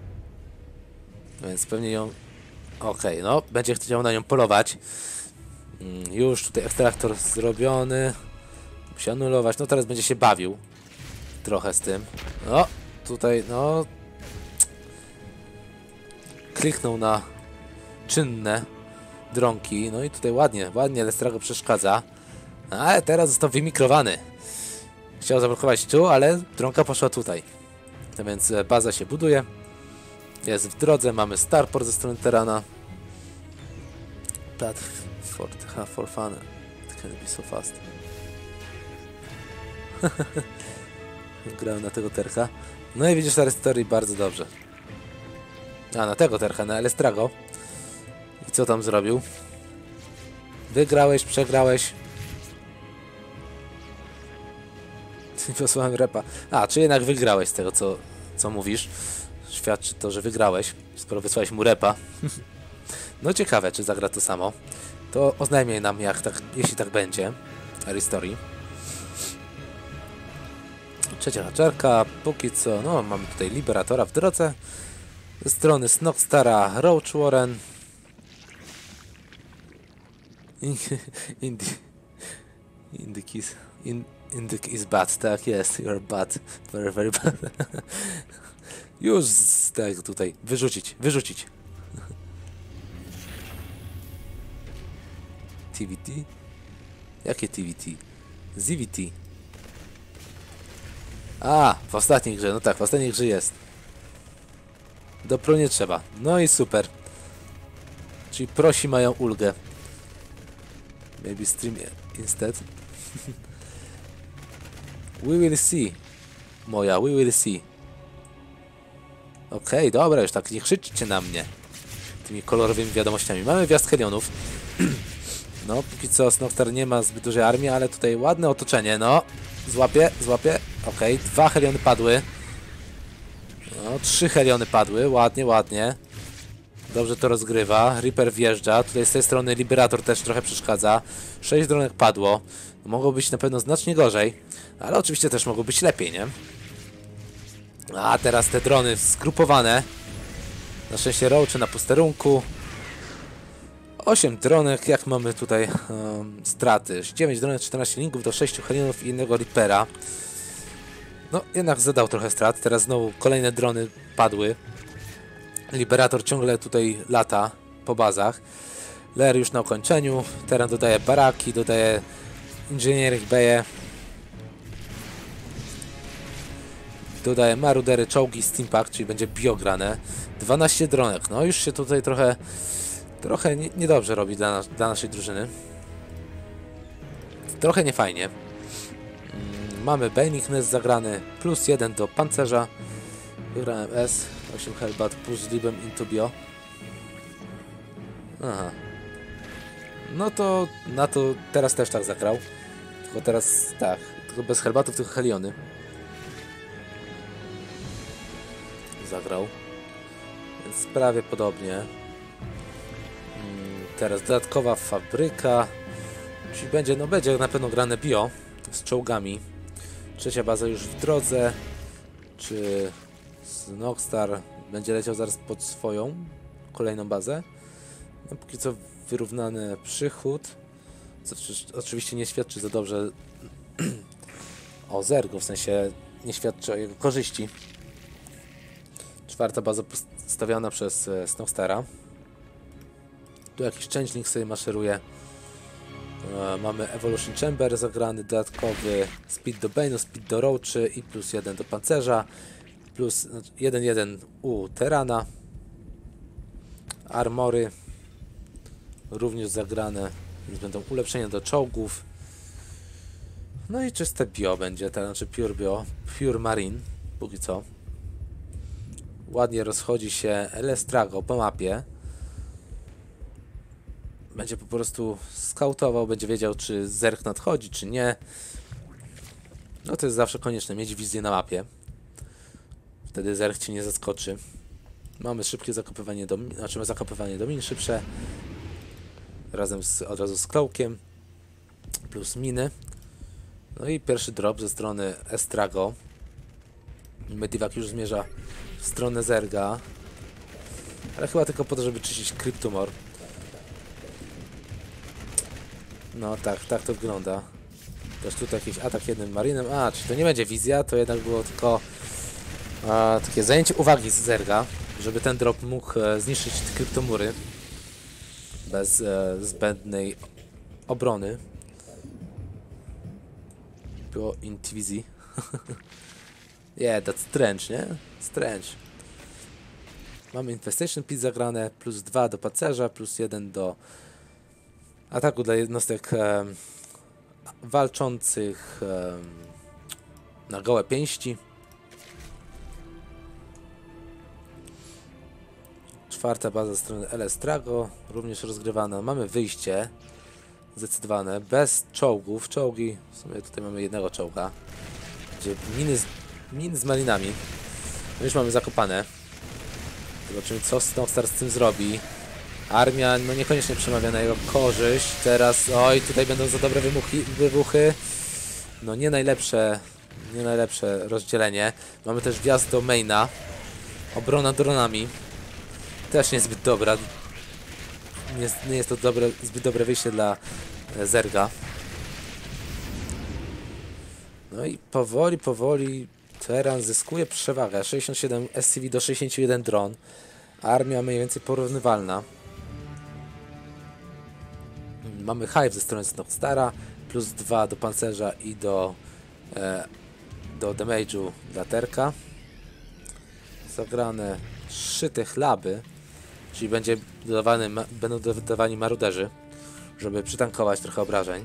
Więc pewnie ją... Okej, no, będzie chciał na nią polować. Już tutaj ekstraktor zrobiony. Musi anulować. No teraz będzie się bawił trochę z tym. No, tutaj, no... Kliknął na czynne dronki. No i tutaj ładnie El Estrago przeszkadza. Ale teraz został wymikrowany. Chciał zablokować tu, ale dronka poszła tutaj. No więc baza się buduje. Jest w drodze, mamy Starport ze strony Terana. For fun. It can be so fast. Grałem na tego tercha. No i widzisz Arystory bardzo dobrze. A, na tego tercha, na El Estrago. I co tam zrobił? Wygrałeś, przegrałeś. Posłałem repa. A, czy jednak wygrałeś z tego, co mówisz. Świadczy to, że wygrałeś, skoro wysłałeś mu repa. No ciekawe, czy zagra to samo. To oznajmij nam, jeśli tak będzie. Arystory. Trzecia haczarka, póki co, no mamy tutaj Liberatora w drodze. Ze strony Snockstara, Roach Warren. Indyk is bad, tak jest, you're bad, very, very bad. Już tak tutaj, wyrzucić. TVT? Jakie TVT? ZVT. A, w ostatniej grze, no tak, w ostatniej grze jest. Do pro nie trzeba, no i super. Czyli prosi mają ulgę. Maybe stream instead. We will see. We will see. Okej, dobra, już tak nie krzyczcie na mnie tymi kolorowymi wiadomościami. Mamy wjazd Helionów. No, póki co Snockstar nie ma zbyt dużej armii, ale tutaj ładne otoczenie, no. Złapie. Okej, 2 Heliony padły. No, 3 Heliony padły, ładnie. Dobrze to rozgrywa. Reaper wjeżdża. Tutaj z tej strony Liberator też trochę przeszkadza. 6 dronek padło. Mogło być na pewno znacznie gorzej, ale oczywiście też mogło być lepiej, nie? A teraz te drony zgrupowane. Na szczęście Roachy na posterunku. 8 dronek, jak mamy tutaj straty. 9 dronek, 14 linków do 6 Helionów i jednego Reapera. No, jednak zadał trochę strat. Teraz znowu kolejne drony padły. Liberator ciągle tutaj lata po bazach. Leer już na ukończeniu. Teren dodaje baraki, dodaje Engineering Bay'e. Dodaje marudery, czołgi, steampack, czyli będzie biograne. 12 dronek. No już się tutaj trochę niedobrze robi dla naszej drużyny. Trochę niefajnie. Mamy Baning Nest zagrany, plus 1 do pancerza. Wygrałem S, 8 Hellbat, plus Libem into Bio. Aha. No to na to teraz też tak zagrał. Tylko teraz tak, tylko bez Hellbatów, tylko Heliony. Zagrał. Więc prawie podobnie. Teraz dodatkowa fabryka. Czyli będzie na pewno grane bio z czołgami. Trzecia baza już w drodze. Czy Snockstar będzie leciał zaraz pod swoją kolejną bazę? No póki co wyrównany przychód. Co oczywiście nie świadczy za dobrze o Zergu, w sensie nie świadczy o jego korzyści. Czwarta baza postawiona przez Snockstara. Tu jakiś changeling sobie maszeruje. Mamy Evolution Chamber zagrany, dodatkowy speed do Bane'u, speed do Roachy i plus 1 do pancerza. Plus 1-1 u Terana. Armory również zagrane, więc będą ulepszenia do czołgów. No i czyste bio będzie, to znaczy pure bio, pure marine, póki co. Ładnie rozchodzi się Elestrago po mapie. Będzie po prostu skautował, będzie wiedział, czy Zerg nadchodzi, czy nie. No to jest zawsze konieczne, mieć wizję na mapie. Wtedy Zerg ci nie zaskoczy. Mamy szybkie zakopywanie do min, znaczy zakopywanie do min szybsze. Od razu z Cloakiem. Plus miny. No i pierwszy drop ze strony Estrago. Medivac już zmierza w stronę Zerga. Ale chyba tylko po to, żeby czyścić Cryptumor. No tak to wygląda. Też tutaj jakiś atak jednym marinem. Czyli to nie będzie wizja, to jednak było tylko takie zajęcie uwagi z Zerga, żeby ten drop mógł zniszczyć kryptomury bez zbędnej obrony. Było in TVZ. Yeah, that's strange, nie? Strange. Mamy Infestation Pit zagrane, plus 2 do pancerza, plus 1 do ataku dla jednostek walczących na gołe pięści. Czwarta baza ze strony Elestrago, również rozgrywana. Mamy wyjście zdecydowane, bez czołgów. Czołgi, w sumie tutaj mamy jednego czołga, gdzie miny z malinami. No już mamy zakopane. Zobaczymy, co Snockstar z tym zrobi. Armia no niekoniecznie przemawia na jego korzyść. Teraz, oj, tutaj będą za dobre wybuchy. No nie najlepsze nie najlepsze rozdzielenie. Mamy też wjazd do maina. Obrona dronami. Też niezbyt dobra. Nie jest to zbyt dobre wyjście dla Zerga. No i powoli Teran zyskuje przewagę. 67 SCV do 61 dron. Armia mniej więcej porównywalna. Mamy Hive ze strony Snowstara. Plus 2 do pancerza i do damage'u dla Terka. Zagrane 3 te chlaby. Czyli będą dodawani maruderzy, żeby przytankować trochę obrażeń.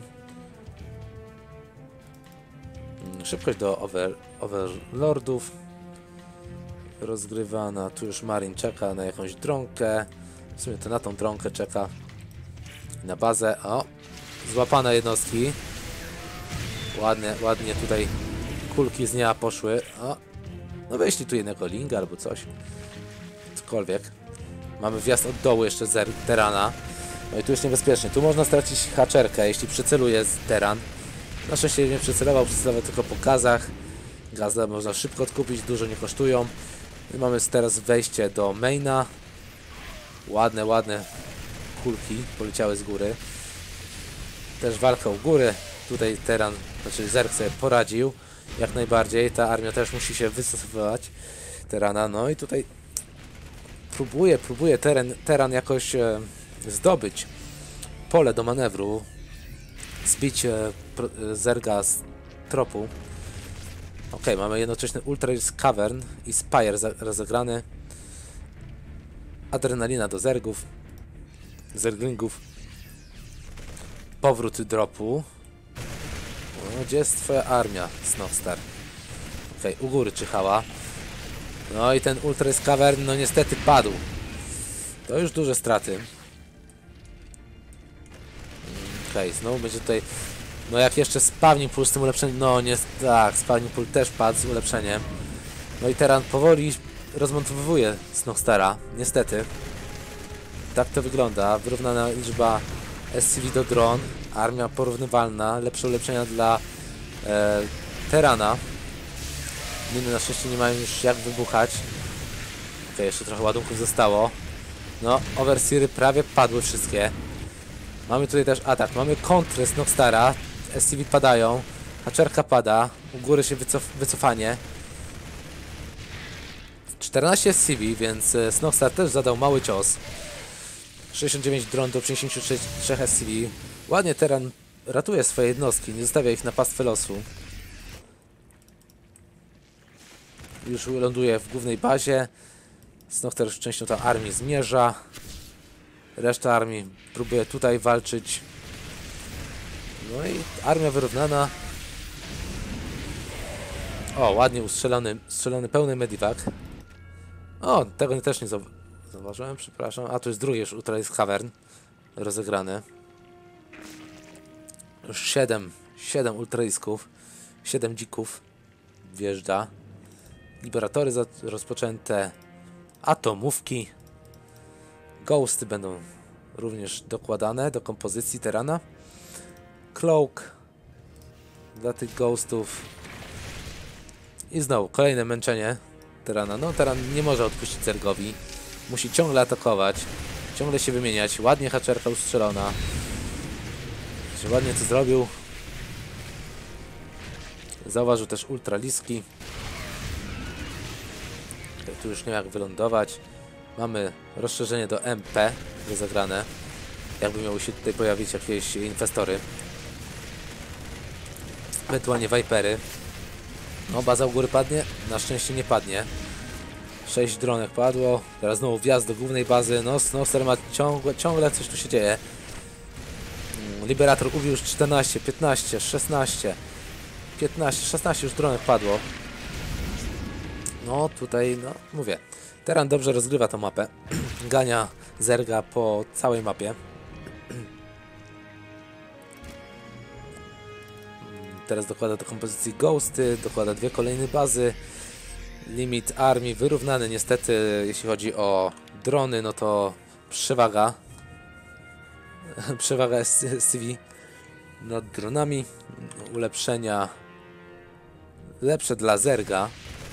Szybkość do Overlordów rozgrywana. Tu już Marin czeka na jakąś dronkę. W sumie to na tą dronkę czeka. Na bazę. O! Złapane jednostki. Ładnie tutaj kulki z nieba poszły. O! No weźli tu jednego linga albo coś. Cokolwiek. Mamy wjazd od dołu jeszcze z Terana. No i tu jest niebezpiecznie. Tu można stracić haczerkę, jeśli przyceluje z Teran. Na szczęście nie przycelował tylko po gazach. Gazy można szybko odkupić, dużo nie kosztują. I mamy teraz wejście do maina. Ładne kulki poleciały z góry. Też walka u góry. Tutaj Teran, znaczy Zerg sobie poradził. Jak najbardziej. Ta armia też musi się wycofywać. Terana. No i tutaj próbuje Teran jakoś zdobyć pole do manewru. Zbić Zerga z tropu. Ok, mamy jednocześnie Ultra Cavern i Spire rozegrany. Adrenalina do Zerglingów. Powrót dropu. No, gdzie jest twoja armia, Snowstar? Ok, u góry czyhała. No i ten Ultra Cavern, no niestety padł. To już duże straty. Ok, znowu będzie tutaj... No jak jeszcze Spawning Pool z tym ulepszeniem... No nie... Tak, Spawning Pool też padł z ulepszeniem. No i Teran powoli rozmontowuje Snowstara. Niestety. Tak to wygląda. Wyrównana liczba SCV do dron. Armia porównywalna. Lepsze ulepszenia dla Terana. Miny na szczęście nie mają już jak wybuchać. Ok, jeszcze trochę ładunków zostało. No, Overseery prawie padły wszystkie. Mamy tutaj też atak. Mamy kontrę Snowstara. SCV padają. Haczerka pada. U góry się wycofanie. 14 SCV, więc Snowstar też zadał mały cios. 69 dron do 53 SCV. Ładnie Teran ratuje swoje jednostki. Nie zostawia ich na pastwę losu. Już ląduje w głównej bazie. Snowstar już częścią tam armii zmierza. Reszta armii próbuje tutaj walczyć. No i armia wyrównana. O, ładnie strzelony pełny medivac. O, tego też nie zauważyłem, przepraszam. A, to jest drugi już Ultra Cavern rozegrany. Już 7 ultraisków, 7 dzików wjeżdża. Liberatory rozpoczęte. Atomówki. Ghosty będą również dokładane do kompozycji Terana. Cloak dla tych ghostów. I znowu kolejne męczenie Terana. No Teran nie może odpuścić Zergowi. Musi ciągle atakować. Ciągle się wymieniać. Ładnie haczerka ustrzelona. Ładnie to zrobił. Zauważył też ultraliski. Tu już nie ma jak wylądować. Mamy rozszerzenie do MP rozegrane. Jakby miały się tutaj pojawić jakieś inwestory. Ewentualnie Vipery. No, baza u góry padnie? Na szczęście nie padnie. 6 dronek padło. Teraz znowu wjazd do głównej bazy. No, Snowstar ma ciągle coś tu się dzieje. Liberator ubił już 14, 15, 16, 15, 16 już dronek padło. No, tutaj, no, mówię. Teran dobrze rozgrywa tą mapę. Gania Zerga po całej mapie. Teraz dokłada do kompozycji Ghosty, dokłada 2 kolejne bazy. Limit armii wyrównany niestety, jeśli chodzi o drony, no to przewaga. Przewaga SCV nad dronami. Ulepszenia lepsze dla Zerga.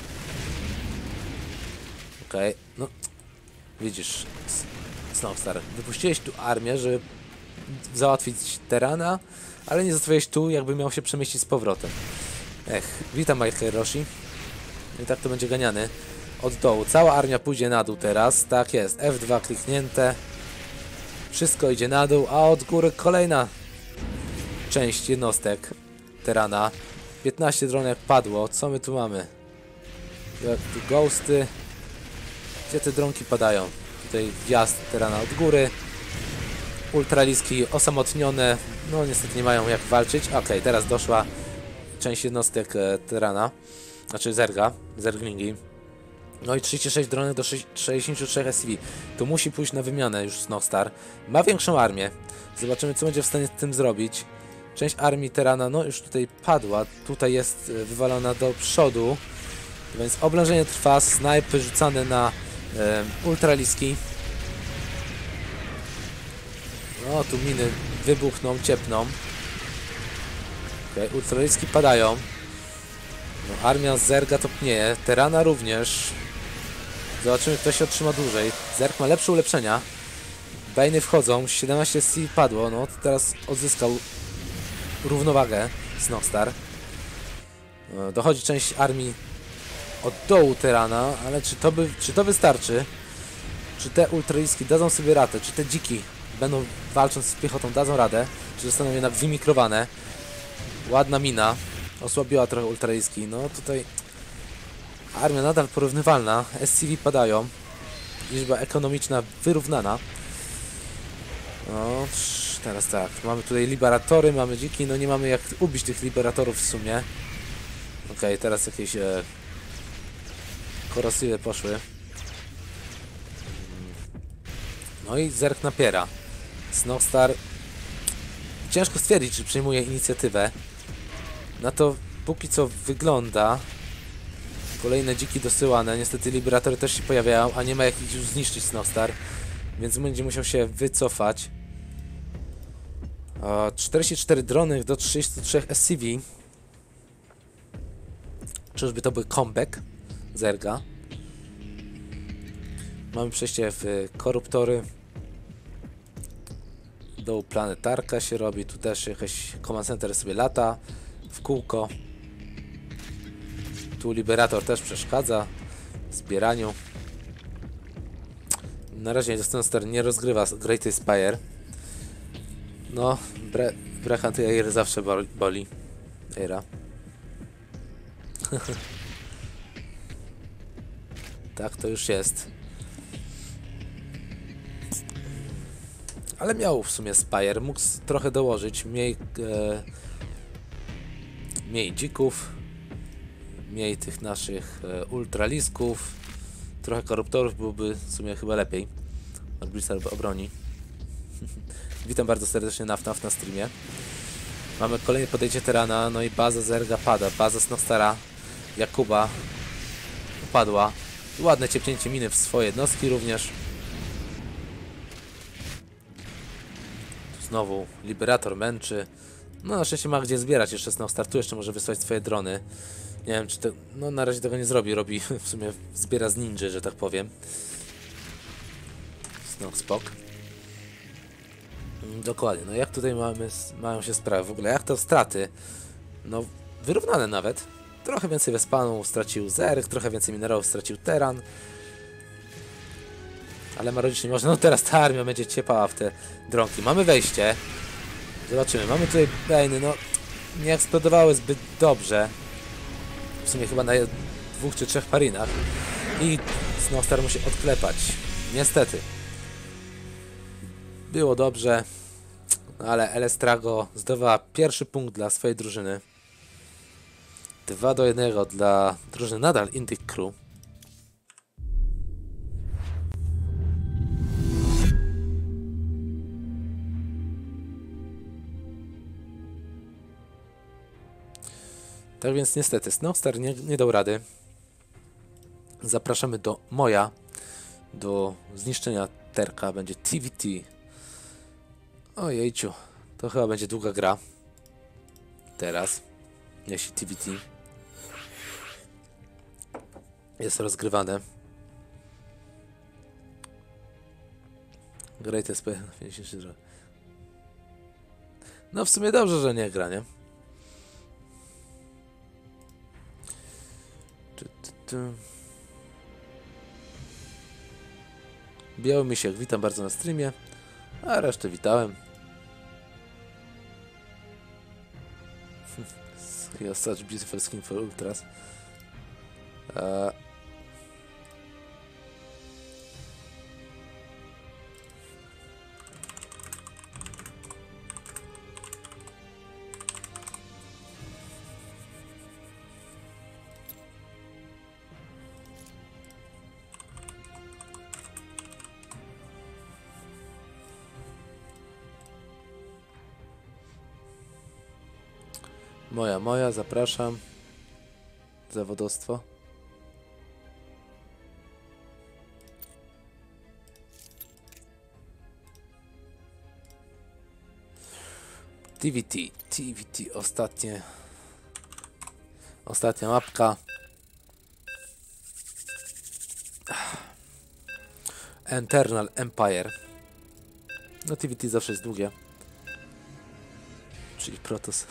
Okej, no widzisz, Snowstar, wypuściłeś tu armię, żeby załatwić Terana, ale nie zostawiłeś tu, jakby miał się przemieścić z powrotem. Witam Majka Roshi. I tak to będzie ganiany od dołu. Cała armia pójdzie na dół teraz. Tak jest, F2 kliknięte. Wszystko idzie na dół, a od góry kolejna część jednostek Terana. 15 dronek padło. Co my tu mamy? Tu ghosty. Gdzie te dronki padają? Tutaj wjazd Terana od góry. Ultraliski osamotnione. No niestety nie mają jak walczyć. Okej, teraz doszła część jednostek Terana. Znaczy Zerga. Zerglingi. No i 36 dronek do 63 SCV. Tu musi pójść na wymianę już Snowstar. Ma większą armię. Zobaczymy, co będzie w stanie z tym zrobić. Część armii Terana, no już tutaj padła. Tutaj jest wywalona do przodu. Więc oblężenie trwa. Snajpy rzucane na ultraliski. No tu miny wybuchną, ciepną. Ultraliski padają. No, armia Zerga topnieje. Terana również. Zobaczymy, kto się otrzyma dłużej. Zerg ma lepsze ulepszenia. Bejny wchodzą. 17 SC padło. No teraz odzyskał równowagę Snowstar. Dochodzi część armii od dołu Terana, ale czy to wystarczy? Czy te ultraliski dadzą sobie radę? Czy te dziki będą walcząc z piechotą dadzą radę? Czy zostaną jednak wymikrowane? Ładna mina. Osłabiła trochę ultraliski. No tutaj armia nadal porównywalna. SCV padają. Liczba ekonomiczna wyrównana. No, teraz tak. Mamy tutaj liberatory, mamy dziki. No nie mamy jak ubić tych liberatorów w sumie. Okej, teraz jakieś korosywy poszły. No i Zerg napiera. Snowstar ciężko stwierdzić, czy przejmuje inicjatywę. Na to póki co wygląda. Kolejne dziki dosyłane. Niestety liberatory też się pojawiają, a nie ma jak ich już zniszczyć Snowstar. Więc będzie musiał się wycofać. 44 drony do 33 SCV. Czyżby to był comeback Zerga? Mamy przejście w koruptory. Do planetarka się robi. Tu też jakiś command center sobie lata w kółko. Tu liberator też przeszkadza w zbieraniu. Na razie Snowstar nie rozgrywa Great Spire. No, Brachan Air zawsze boli. Era. Tak to już jest. Ale miał w sumie Spire, mógł trochę dołożyć, mniej dzików, mniej tych naszych ultralisków, trochę koruptorów byłoby w sumie chyba lepiej. Blizzard obroni. Witam bardzo serdecznie na streamie. Mamy kolejne podejście Terana, no i baza Zerga pada, baza Snowstara, Jakuba upadła. Ładne ciepnięcie miny w swoje jednostki również. Znowu liberator męczy. No na szczęście ma gdzie zbierać jeszcze Snowstar. Tu jeszcze może wysłać swoje drony. Nie wiem czy to... No na razie tego nie zrobi. Robi w sumie zbiera z ninja, że tak powiem. Spok. Dokładnie. No jak tutaj mają się sprawy? W ogóle jak to straty? No wyrównane nawet. Trochę więcej Wespanu stracił Zerg, trochę więcej minerałów stracił Teran. Ale marodzić nie można. No teraz ta armia będzie ciepała w te dronki. Mamy wejście. Zobaczymy. Mamy tutaj Bejny. No nie eksplodowały zbyt dobrze. W sumie chyba na 2 czy 3 parinach. I Snowstar musi odklepać. Niestety. Było dobrze. Ale Elestrago zdobywała pierwszy punkt dla swojej drużyny. 2-1 dla drużyny nadal Indy Crew. Tak więc niestety Snowstar nie dał rady. Zapraszamy do Moja. Do zniszczenia Terka będzie TVT. Ojejciu. To chyba będzie długa gra. Teraz. Jeśli TVT. jest rozgrywane. Greatest play na finishing draw. No w sumie dobrze, że nie gra, nie? Biały Misiek, witam bardzo na streamie, a resztę witałem. He has such beautiful skin for ultras. Moja, zapraszam. Zawodowstwo. TVT, ostatnia mapka. Eternal Empire. No TVT zawsze jest długie. Czyli Protoss.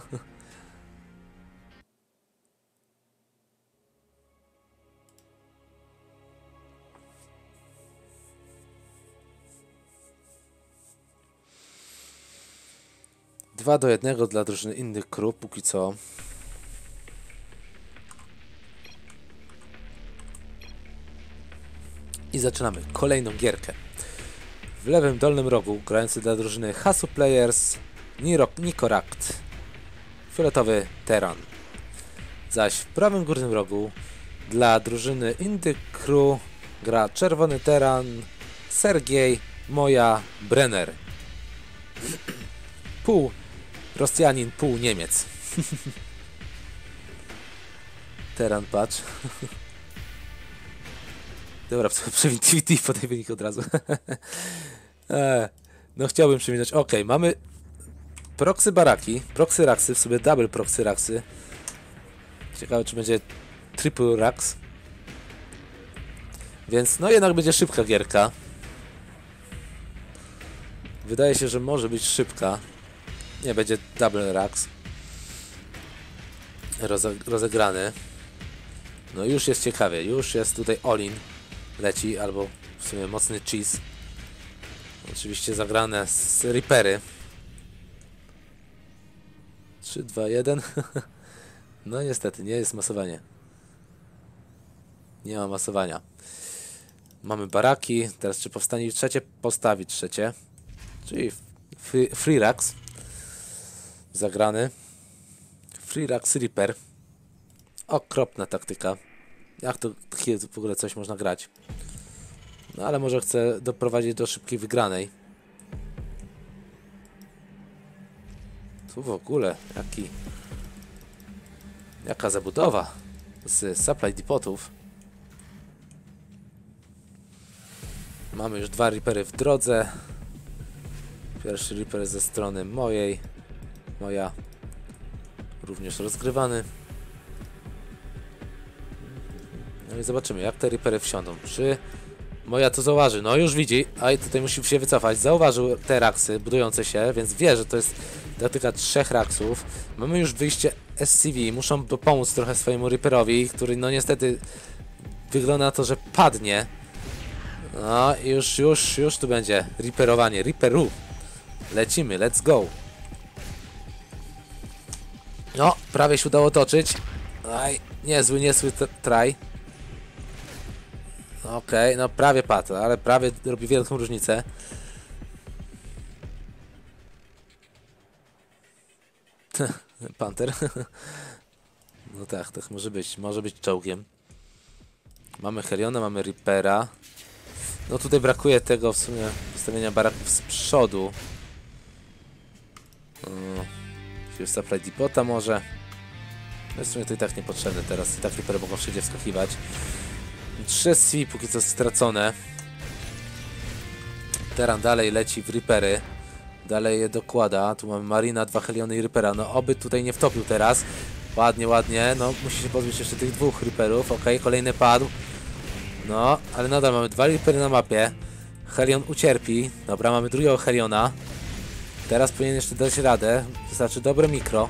Dwa do jednego dla drużyny innych crew, póki co. I zaczynamy kolejną gierkę. W lewym dolnym rogu grający dla drużyny Hasu Players Nicorakt, fioletowy Terran. Zaś w prawym górnym rogu dla drużyny Indy Crew gra czerwony Terran Sergiej Moja Brenner. Pół Rosjanin, pół Niemiec. Terran patch. Dobra, przewidzieć po tej wynik od razu. No chciałbym przewidzieć. Ok, mamy proxy baraki, proxy raksy, w sobie double proxy raksy. Ciekawe, czy będzie triple raks. Więc no jednak będzie szybka gierka. Wydaje się, że może być szybka. Nie będzie double raks rozegrany. No już jest ciekawie, już jest tutaj all-in leci, albo w sumie mocny cheese. Oczywiście zagrane z Reapery. 3, 2, 1. No niestety, nie jest masowanie. Nie ma masowania. Mamy baraki, teraz czy powstanie trzecie? Postawić trzecie. Czyli Free Racks. Zagrany. Free Racks Reaper. Okropna taktyka. Jak to w ogóle coś można grać? No ale może chcę doprowadzić do szybkiej wygranej. Tu w ogóle jaka zabudowa z supply depotów. Mamy już dwa Reapery w drodze. Pierwszy Reaper ze strony moja również rozgrywany. No i zobaczymy, jak te Reapery wsiądą. Czy moja to zauważy? No już widzi, a i tutaj musi się wycofać. Zauważył te raksy budujące się, więc wie, że to jest taktyka 3 raksów. Mamy już wyjście SCV, muszą pomóc trochę swojemu Reaperowi, który no niestety wygląda na to, że padnie. No już tu będzie Reaperowanie, Reaperu. Lecimy, let's go. No, prawie się udało toczyć. Aj, niezły try. Okej, no prawie padł, ale prawie robi wielką różnicę. Panther. No tak może być czołgiem. Mamy Heliona, mamy Reapera. No tutaj brakuje tego w sumie postawienia baraków z przodu. Supply Depota może. No w sumie to i tak niepotrzebne teraz. I tak Reapery mogą wszędzie wskakiwać. 3 SV póki co stracone. Terran dalej leci w Reapery. Dalej je dokłada. Tu mamy Marina, 2 Heliony i Reapera. No oby tutaj nie wtopił teraz. Ładnie, ładnie. No, musi się pozbyć jeszcze tych dwóch Reaperów. Ok, kolejny padł. No, ale nadal mamy 2 Reapery na mapie. Helion ucierpi. Dobra, mamy drugiego Heliona. Teraz powinien jeszcze dać radę. Wystarczy dobre mikro.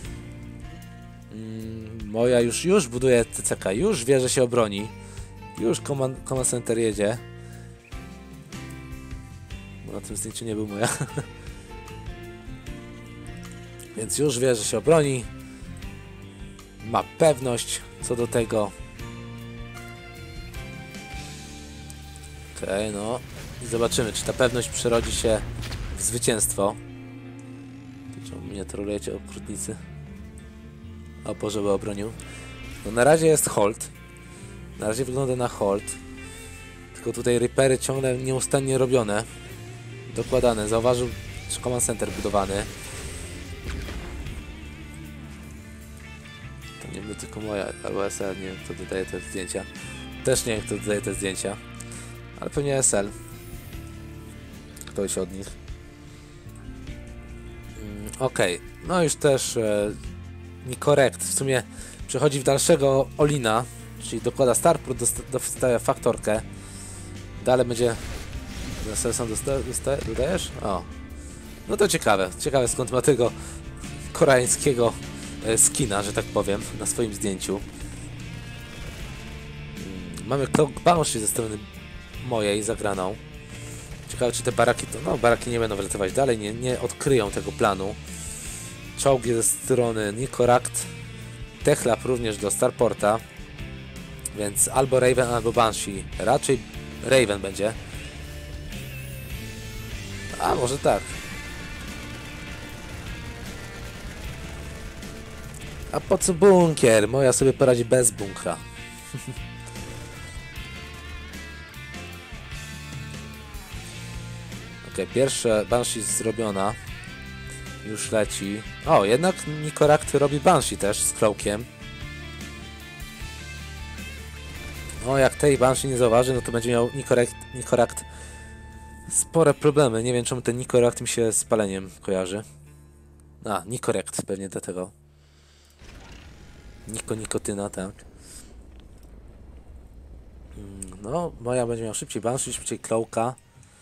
Moja już buduje TCK. Już wie, że się obroni. Już Command Center jedzie. Bo na tym zdjęciu nie był moja. Więc już wie, że się obroni. Ma pewność co do tego. Okej, no. I zobaczymy, czy ta pewność przerodzi się w zwycięstwo. Czemu mnie trolujecie, okrutnicy? O Boże, by obronił. No na razie jest hold. Na razie wygląda na hold. Tylko tutaj Reapery ciągle nieustannie robione. Dokładane. Zauważył, że Command Center budowany. To nie był tylko moja, albo SL, nie wiem kto dodaje te zdjęcia. Też nie wiem kto dodaje te zdjęcia. Ale pewnie SL. Ktoś od nich. Okej. No już też Nicorrect w sumie przechodzi w dalszego Olina, czyli dokłada Starport, dostaje faktorkę. Dalej będzie... Sam dodajesz? O. No to ciekawe. Ciekawe skąd ma tego koreańskiego skina, że tak powiem, na swoim zdjęciu. Mamy Cloak Banshee ze strony mojej zagraną. Ciekawe, czy te baraki to... No, baraki nie będą wracawać dalej, nie odkryją tego planu. Czołgi ze strony Nicorect. Techlab również do Starporta. Więc albo Raven, albo Banshee. Raczej Raven będzie. A, może tak. A po co bunkier? Moja sobie poradzi bez bunkra. Ok, pierwsze Banshee zrobiona. Już leci. O, jednak Nicorect robi Banshee też z Cloakiem. No, jak tej Banshee nie zauważy, no to będzie miał Nicorect spore problemy. Nie wiem, czemu ten Nicorect mi się z paleniem kojarzy. A, Nicorect pewnie dlatego. Nikotyna, tak. No, moja będzie miał szybciej Banshee, szybciej Cloaka.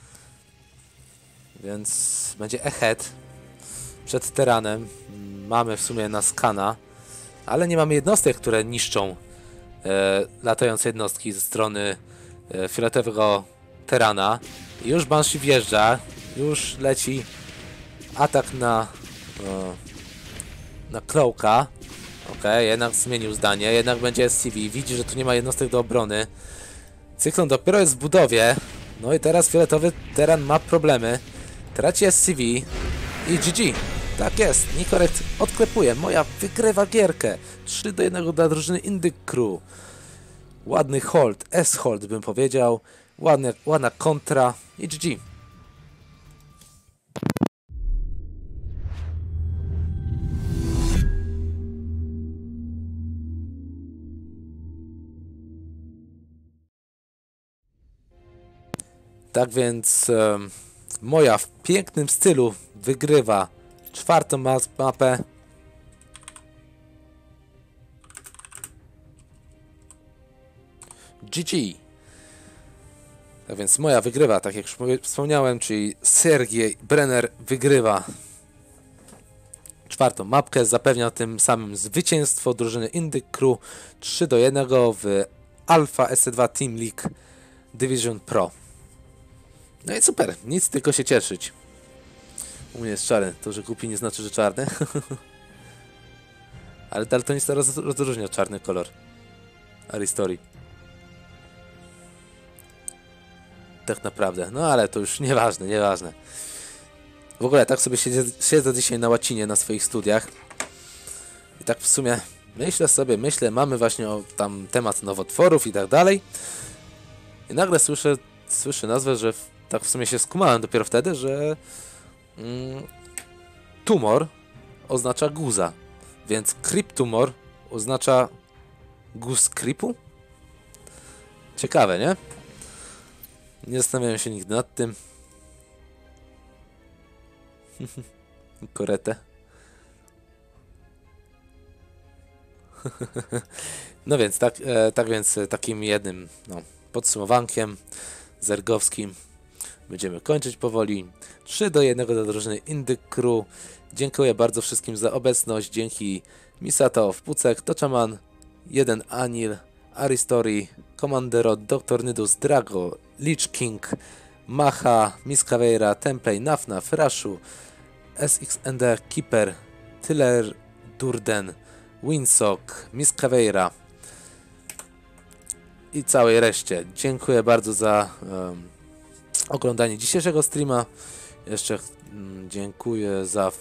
Więc będzie ahead. Przed Teranem. Mamy w sumie na skana. Ale nie mamy jednostek, które niszczą latające jednostki ze strony fioletowego Terana. I już Banshee wjeżdża. Już leci atak na Cloaka. Okej, jednak zmienił zdanie. Jednak będzie SCV. Widzi, że tu nie ma jednostek do obrony. Cyklon dopiero jest w budowie. No i teraz fioletowy Teran ma problemy. Traci SCV i GG. Tak jest, Nicorect odklepuje. Moja wygrywa gierkę. 3-1 dla drużyny Indyk Crew. Ładny hold, S-hold bym powiedział. Ładna kontra i GG. Tak więc moja w pięknym stylu wygrywa 4. mapę. GG. Tak więc moja wygrywa, tak jak już wspomniałem, czyli Sergiej Brenner wygrywa 4. mapkę, zapewnia tym samym zwycięstwo drużyny Indyk Crew 3-1 w Alpha SC2 Team League Division Pro. No i super, nic tylko się cieszyć. U mnie jest czarny, to że głupi nie znaczy, że czarny. Ale daltonista rozróżnia czarny kolor Aristorii. Tak naprawdę, no ale to już nieważne. W ogóle tak sobie siedzę dzisiaj na łacinie na swoich studiach. I tak w sumie myślę, mamy właśnie tam temat nowotworów i tak dalej. I nagle słyszę nazwę, że tak w sumie się skumałem dopiero wtedy, że tumor oznacza guza, więc creep tumor oznacza guz creepu? Ciekawe, nie? Nie zastanawiałem się nigdy nad tym. Koretę. No więc, tak więc takim jednym podsumowankiem zergowskim będziemy kończyć powoli. 3-1 dla drużyny Indyk Crew. Dziękuję bardzo wszystkim za obecność. Dzięki Misato, Wpucek, Toczaman, 1 Anil, Aristori, Comandero, Dr. Nidus, Drago, Lich King, Macha, Miss Caveira, Template, Nafna, Frashu, SXND, Keeper, Tiller, Durden, Winsock, Miss Caveira i całej reszcie. Dziękuję bardzo za oglądanie dzisiejszego streama. Jeszcze dziękuję za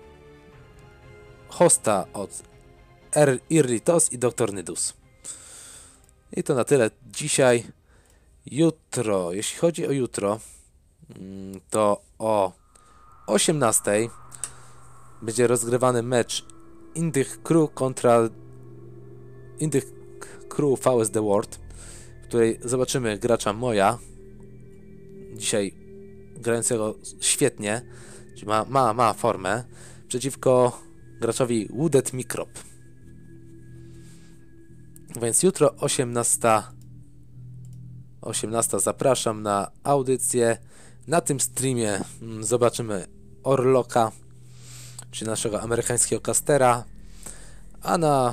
hosta od Irritos i Dr. Nidus. I to na tyle dzisiaj. Jutro, jeśli chodzi o jutro, to o 18:00 będzie rozgrywany mecz Indyk Crew kontra Indyk Crew VSD World, w której zobaczymy gracza Moja, dzisiaj grającego świetnie, czyli ma formę, przeciwko graczowi Wooded Microp. Więc jutro 18:00 zapraszam na audycję. Na tym streamie zobaczymy Orloka, czyli naszego amerykańskiego castera, a na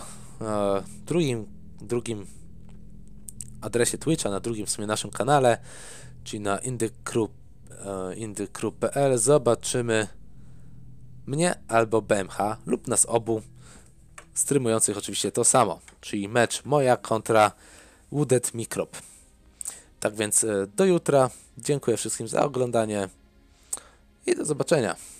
drugim adresie Twitcha, na drugim w sumie naszym kanale, czyli na indykcrew.pl zobaczymy mnie albo BMH lub nas obu, streamujących oczywiście to samo, czyli mecz Moja kontra Wooded Microp. Tak więc do jutra. Dziękuję wszystkim za oglądanie i do zobaczenia.